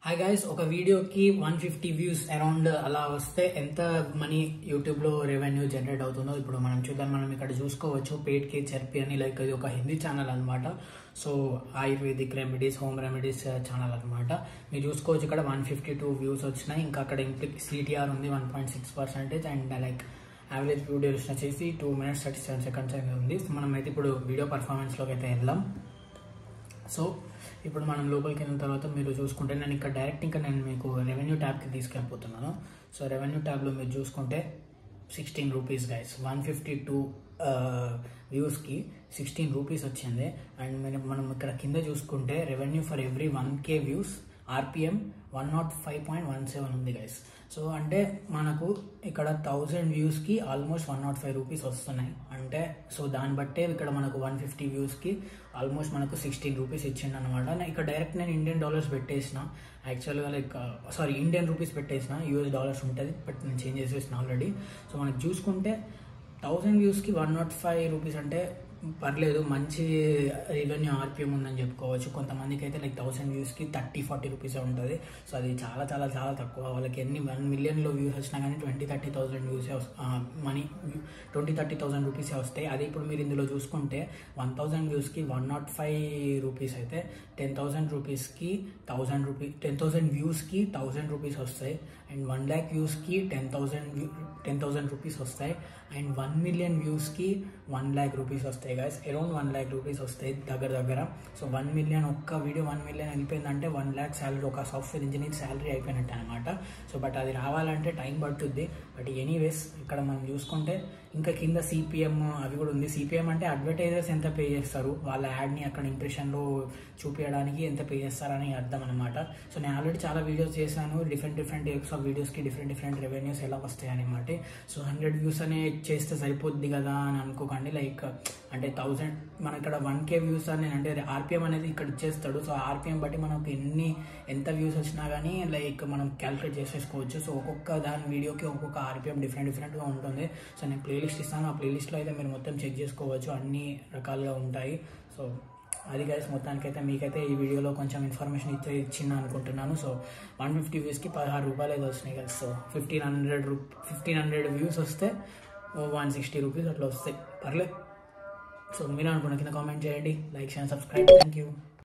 Hi guys, ఒక వీడియోకి 150 views around అలా వస్తే ఎంత మనీ యూట్యూబ్ లో రెవెన్యూ జనరేట్ అవుతుందో ఇప్పుడు మనం చూద్దాం. మనం ఇక్కడ చూసుకోవచ్చు పేడ్ కే చెర్పి అని, లైక్ ఇది ఒక హిందీ ఛానల్ అనమాట. So ayurvedic remedies, home remedies channel అనమాట. మీరు చూసుకోవచ్చు ఇక్కడ 152 వ్యూస్ వచ్చినాయి. ఇంకా అక్కడ సిటిఆర్ ఉంది 1.6% and like average view duration వచ్చేసి 2 minutes 37 seconds అనేది ఉంది. సో మనం అయితే ఇప్పుడు వీడియో పర్ఫార్మెన్స్లోకి అయితే వెళ్దాం. సో ఇప్పుడు మనం లోపలికి వెళ్ళిన తర్వాత మీరు చూసుకుంటే నేను ఇక్కడ డైరెక్ట్ ఇంకా నేను మీకు రెవెన్యూ ట్యాబ్కి తీసుకెళ్ళిపోతున్నాను. సో రెవెన్యూ ట్యాబ్లో మీరు చూసుకుంటే 16 రూపీస్ గైస్, 152 వ్యూస్కి 16 రూపీస్ వచ్చింది. అండ్ మనం ఇక్కడ కింద చూసుకుంటే revenue for every 1K views RPM 105.17 ఉంది గైస్. సో అంటే మనకు ఇక్కడ 1000 వ్యూస్కి ఆల్మోస్ట్ 105 రూపీస్ వస్తున్నాయి. అంటే సో దాన్ని బట్టే ఇక్కడ మనకు 150 వ్యూస్కి ఆల్మోస్ట్ మనకు 16 రూపీస్ ఇచ్చింది అనమాట. ఇక్కడ డైరెక్ట్ నేను ఇండియన్ డాలర్స్ పెట్టేసిన, యాక్చువల్గా లైక్ ఇండియన్ రూపీస్ పెట్టేసిన, యూఎస్ డాలర్స్ ఉంటుంది బట్ నేను చేంజ్ చేసేసిన ఆల్రెడీ. సో మనకి చూసుకుంటే 1000 వ్యూస్కి 105 రూపీస్ అంటే పర్లేదు, మంచి రెవెన్యూ ఆర్పిఎం ఉందని చెప్పుకోవచ్చు. కొంతమందికి అయితే లైక్ 1000 వ్యూస్కి 30-40 రూపీస్ ఉంటుంది. సో అది చాలా చాలా చాలా తక్కువ. వాళ్ళకి ఎన్ని 1 మిలియన్లో వ్యూస్ వచ్చినా కానీ 20-30,000 వ్యూసే మనీ 20-30,000 రూపీసే వస్తాయి. అదే ఇప్పుడు మీరు ఇందులో చూసుకుంటే 1000 వ్యూస్కి 105 రూపీస్ అయితే 10,000 రూపీస్కి 1000 రూపీస్, 10,000 వ్యూస్కి 1000 రూపీస్ వస్తాయి. అండ్ 1 lakh వ్యూస్కి 10,000 రూపీస్ వస్తాయి. అండ్ 1 million వ్యూస్కి 1 lakh రూపీస్ వస్తాయి గైస్. అరౌండ్ 1 lakh రూపీస్ వస్తాయి దగ్గర. సో 1 million ఒక్క వీడియో 1 million వెళ్ళిపోయిందంటే 1 lakh శాలరీ, ఒక సాఫ్ట్వేర్ ఇంజనీర్ శాలరీ అయిపోయినట్టు అనమాట. సో బట్ అది రావాలంటే టైం పడుతుంది. బట్ ఎనీవేస్ ఇక్కడ మనం చూసుకుంటే ఇంకా కింద సిపిఎం అవి కూడా ఉంది. సిపిఎం అంటే అడ్వర్టైజర్స్ ఎంత పే చేస్తారు, వాళ్ళ యాడ్ని అక్కడ ఇంప్రెషన్లో చూపించడానికి ఎంత పే చేస్తారని అర్థం అనమాట. సో నేను ఆల్రెడీ చాలా వీడియోస్ చేశాను, డిఫరెంట్ టైప్స్ ఆఫ్ వీడియోస్కి డిఫరెంట్ రెవెన్యూస్ ఎలా వస్తాయి అనమాట. సో 100 వ్యూస్ అనే చేస్తే సరిపోద్ది కదా అని అనుకోకండి. లైక్ అంటే 1000 మన ఇక్కడ 1K వ్యూస్ అని అంటే ఆర్పిఎం అనేది ఇక్కడ ఇచ్చేస్తాడు. సో ఆర్పిఎం బట్టి మనకు ఎంత వ్యూస్ వచ్చినా కానీ లైక్ మనం క్యాలిక్యులేట్ చేసేసుకోవచ్చు. సో ఒక్కొక్క దాని వీడియోకి ఒక్కొక్క ఆర్పిఎం డిఫరెంట్గా ఉంటుంది. సో నేను ప్లేలిస్ట్ ఇస్తాను, ఆ ప్లేలిస్ట్లో అయితే మీరు మొత్తం చెక్ చేసుకోవచ్చు, అన్ని రకాలుగా ఉంటాయి. సో అది గైస్, మొత్తానికైతే మీకైతే ఈ వీడియోలో కొంచెం ఇన్ఫర్మేషన్ ఇచ్చింది అనుకుంటున్నాను. సో 150 వ్యూస్కి 16 రూపాయలు అయితే వచ్చినాయి కదా. సో 1500 వ్యూస్ వస్తే 160 రూపీస్ అట్లా వస్తాయి, పర్లేదు. సో మీరు అనుకున్న కింద కామెంట్ చేయండి, లైక్ చేయండి, సబ్స్క్రైబ్. Thank you.